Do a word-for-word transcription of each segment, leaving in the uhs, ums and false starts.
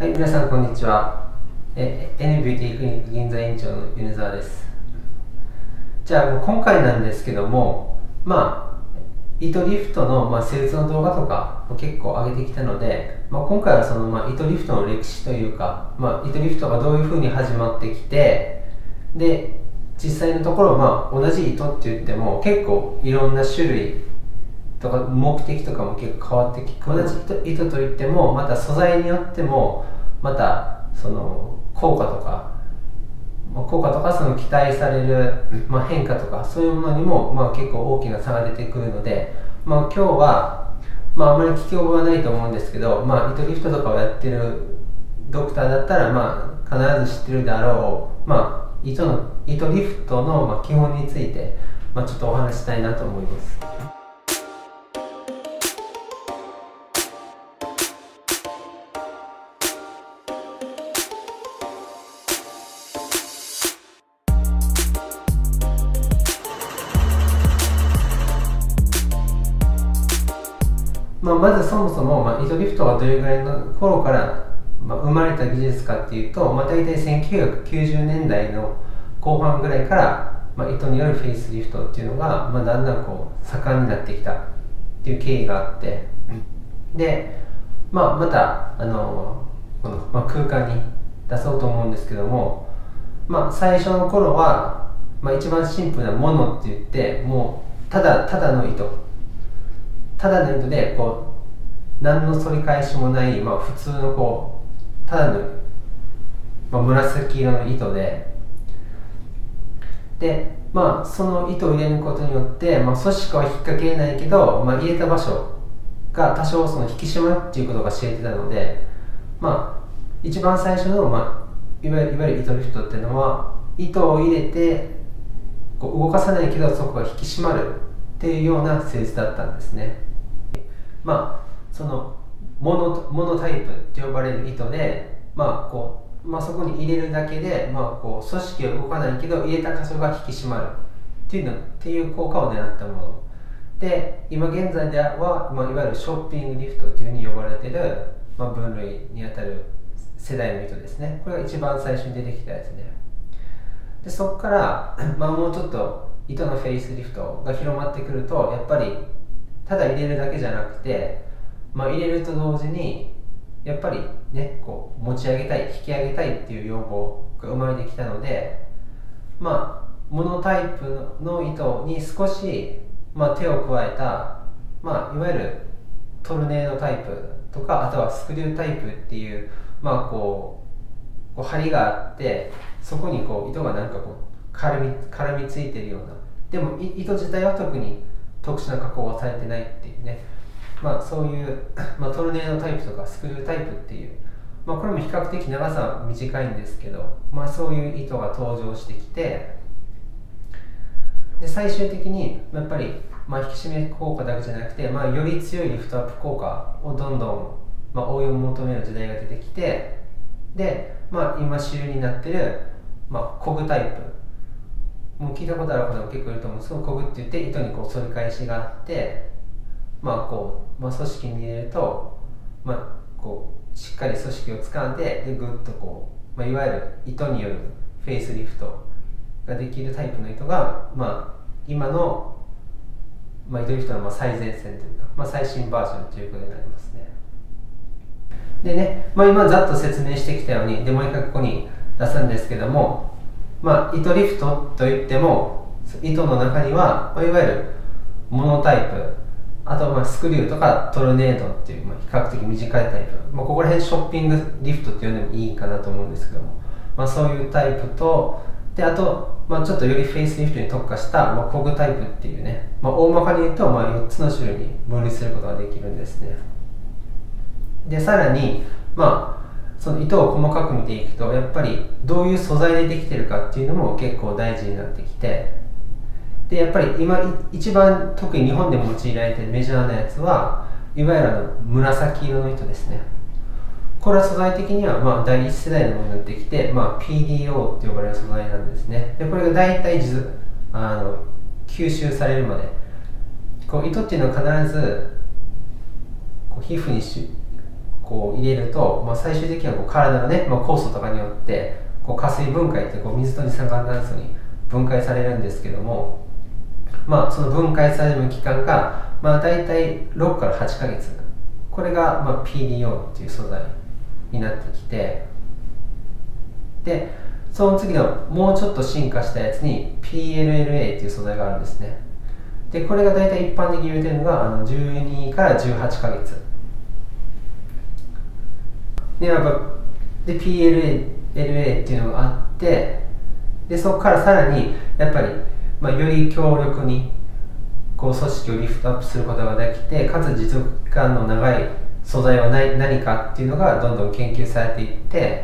はい、皆さんこんにちは。え N ビューティークリニック銀座院長の米沢です。じゃあもう今回なんですけども、まあ糸リフトの、まあ、施術の動画とかを結構上げてきたので、まあ、今回はその、まあ、糸リフトの歴史というか、まあ、糸リフトがどういうふうに始まってきて、で実際のところ、まあ、同じ糸って言っても結構いろんな種類とか目的とかも結構変わってきて、同じ糸といってもまた素材によってもまたその効果とか効果とかその期待される、まあ、変化とかそういうものにも、まあ、結構大きな差が出てくるので、まあ、今日は、まあ、あまり聞き覚えはないと思うんですけど、まあ、糸リフトとかをやってるドクターだったら、まあ、必ず知ってるであろう、まあ、糸の糸リフトの、まあ、基本について、まあ、ちょっとお話ししたいなと思います。まあ、まずそもそも、まあ、糸リフトがどれぐらいの頃から、まあ、生まれた技術かっていうと、まあ、大体せんきゅうひゃくきゅうじゅうねんだいの後半ぐらいから、まあ、糸によるフェイスリフトっていうのが、まあ、だんだんこう盛んになってきたっていう経緯があって、で、まあ、またあのこの、まあ、空間に出そうと思うんですけども、まあ、最初の頃は、まあ、一番シンプルなものって言ってもうただただの糸ただの糸でこう何の反り返しもない、まあ、普通のこうただの、まあ、紫色の糸でで、まあ、その糸を入れることによって、まあ、組織は引っ掛けないけど、まあ、入れた場所が多少その引き締まるっていうことが知れてたので、まあ、一番最初の、まあ、いわゆるいわゆる糸リフトっていうのは糸を入れてこう動かさないけどそこが引き締まるっていうような施術だったんですね。まあ、そのモノ、モノタイプって呼ばれる糸で、まあこうまあ、そこに入れるだけで、まあ、こう組織は動かないけど入れた箇所が引き締まるっていうのっていう効果を狙ったもので、今現在では、まあ、いわゆるショッピングリフトっていうふうに呼ばれている、まあ、分類にあたる世代の糸ですね。これが一番最初に出てきたやつね。でそこから、まあ、もうちょっと糸のフェイスリフトが広まってくるとやっぱりただ入れるだけじゃなくて、まあ、入れると同時にやっぱりねこう持ち上げたい引き上げたいっていう要望が生まれてきたので、まあモノタイプの糸に少し、まあ、手を加えた、まあ、いわゆるトルネードタイプとかあとはスクリュータイプっていう、まあ、こうこう針があってそこにこう糸がなんかこう絡み絡みついてるような、でも糸自体は特に特殊な加工はされてないっていうね、まあ、そういう、まあ、トルネードタイプとかスクリュータイプっていう、まあ、これも比較的長さは短いんですけど、まあ、そういう糸が登場してきて、で最終的にやっぱり、まあ、引き締め効果だけじゃなくて、まあ、より強いリフトアップ効果をどんどん、まあ、応用を求める時代が出てきて、で、まあ、今主流になってる、まあ、コグタイプもう聞いたことある方も結構いると思うんですけど、コグって言って糸にこう反り返しがあって、まあこうまあ、組織に入れると、まあ、こうしっかり組織を掴んででぐっとこう、まあ、いわゆる糸によるフェイスリフトができるタイプの糸が、まあ、今の、まあ、糸リフトのまあ最前線というか、まあ、最新バージョンということになりますね。でね、まあ、今ざっと説明してきたようにでもう一回ここに出すんですけども、まあ、糸リフトといっても糸の中には、まあ、いわゆるモノタイプ、あとまあスクリューとかトルネードっていう、まあ、比較的短いタイプ、まあ、ここら辺ショッピングリフトっていうのもいいかなと思うんですけども、まあ、そういうタイプとであと、まあ、ちょっとよりフェイスリフトに特化した、まあ、コグタイプっていうね、まあ、大まかに言うと、まあ、よっつの種類に分類することができるんですね。でさらに、まあその糸を細かく見ていくとやっぱりどういう素材でできてるかっていうのも結構大事になってきて、でやっぱり今一番特に日本でも用いられているメジャーなやつはいわゆるあの紫色の糸ですね。これは素材的にはまあだいいち世代のものになってきて、まあ、ピーディーオー って呼ばれる素材なんですね。でこれが大体あの吸収されるまでこう糸っていうのは必ずこう皮膚にしこう入れると、まあ、最終的にはこう体のね、まあ、酵素とかによってこう加水分解ってこう水と二酸化炭素に分解されるんですけども、まあ、その分解される期間が、まあ、大体ろくからはちかげつ、これが、まあ、ピーディーオー っていう素材になってきて、でその次のもうちょっと進化したやつに ピーエルエルエー っていう素材があるんですね。でこれが大体一般的に言われてるのがあのじゅうにからじゅうはちかげつで、やっぱで ピーエルエルエー っていうのがあって、でそこからさらにやっぱり、まあ、より強力にこう組織をリフトアップすることができて、かつ持続期間の長い素材は何何かっていうのがどんどん研究されていって、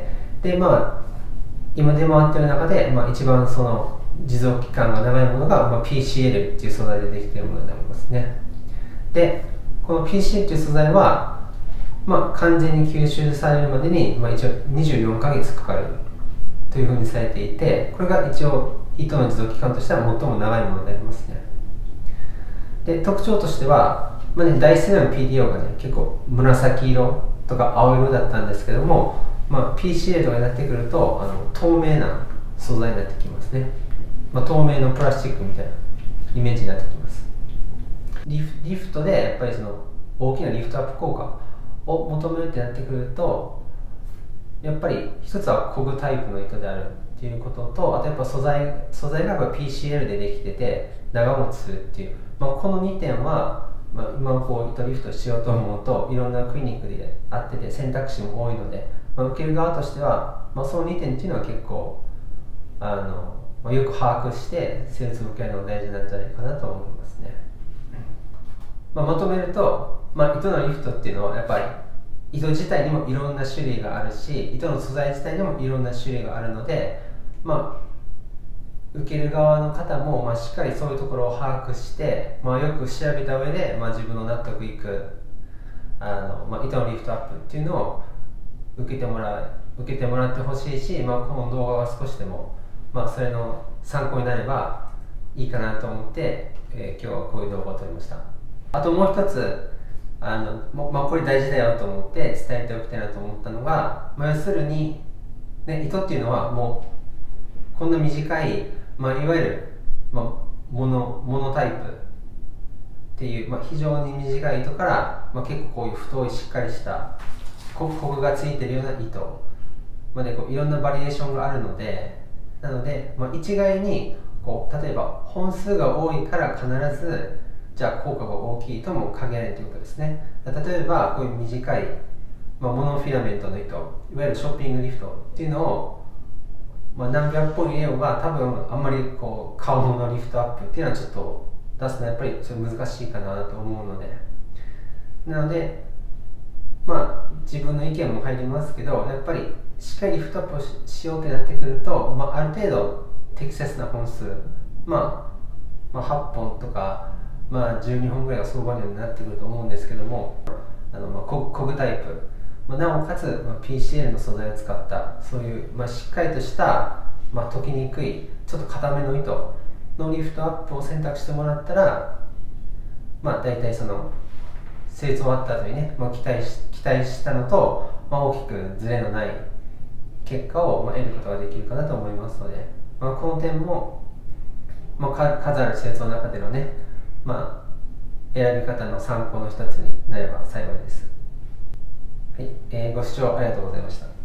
でまあ今出回っている中で、まあ、一番その持続期間が長いものが、まあ、ピーシーエル っていう素材でできているものになりますね。でこの ピーシーエル っていう素材は、まあ、完全に吸収されるまでに、まあ、一応にじゅうよんかげつかかるというふうにされていて、これが一応糸の持続期間としては最も長いものになりますね。で特徴としては、まあね、第一世代の ピーディーオー がね結構紫色とか青色だったんですけども、まあ、ピーシーエル とかになってくるとあの透明な素材になってきますね。まあ、透明のプラスチックみたいなイメージになってきます。リフ、リフトでやっぱりその大きなリフトアップ効果を求めるってなってくると、やっぱり一つはコグタイプの糸であるっていうことと、あとやっぱ素材素材がやっぱ ピーシーエル でできてて長持ちするっていう、まあ、このにてんは、まあ、今こう糸リフトしようと思うといろんなクリニックであってて選択肢も多いので、まあ、受ける側としては、まあ、そのにてんっていうのは結構あの、まあ、よく把握して施術を受けるのが大事なんじゃないかなと思いますね。まあ、まとめると、まあ、糸のリフトっていうのはやっぱり糸自体にもいろんな種類があるし、糸の素材自体にもいろんな種類があるので、まあ、受ける側の方も、まあ、しっかりそういうところを把握して、まあ、よく調べた上で、まあ、自分の納得いくあの、まあ、糸のリフトアップっていうのを受けてもらう受けてもらってほしいし、まあ、この動画が少しでも、まあ、それの参考になればいいかなと思って、えー、今日はこういう動画を撮りました。あともう一つあの、まあ、これ大事だよと思って伝えておきたいなと思ったのが、まあ、要するに、ね、糸っていうのはもうこんな短い、まあ、いわゆる、まあ、モノ、モノタイプっていう、まあ、非常に短い糸から、まあ、結構こういう太いしっかりしたコクがついてるような糸までこういろんなバリエーションがあるので、なので、まあ、一概にこう例えば本数が多いから必ずじゃあ効果が大きいとも限らないということですね。例えばこういう短い、まあ、モノフィラメントの糸、いわゆるショッピングリフトっていうのを、まあ、何百本入れようが多分あんまりこう顔のリフトアップっていうのはちょっと出すのはやっぱりちょっと難しいかなと思うので、なのでまあ自分の意見も入りますけど、やっぱりしっかりリフトアップを し, しようってなってくると、まあ、ある程度適切な本数、まあ、まあはっぽんとか、まあ、じゅうにほんぐらいが相場になってくると思うんですけども、あのまあコグタイプ、まあ、なおかつ、まあ、ピーシーエル の素材を使ったそういう、まあ、しっかりとした、まあ、溶きにくいちょっと硬めの糸のリフトアップを選択してもらったら、まあ、大体その施術終わった後にね、まあ、期待し、期待したのと、まあ、大きくズレのない結果を、まあ、得ることができるかなと思いますので、まあ、この点も、まあ、数ある施術の中でのね、まあ、選び方の参考の一つになれば幸いです。はい、えー、ご視聴ありがとうございました。